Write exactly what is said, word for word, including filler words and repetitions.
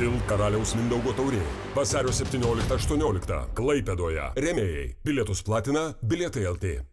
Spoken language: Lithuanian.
Sil karaliaus Mindaugo taurė. Vasario septynioliktą aštuonioliktą Klaipėdoje. Rėmėjai. Bilietus platina Bilietai L T.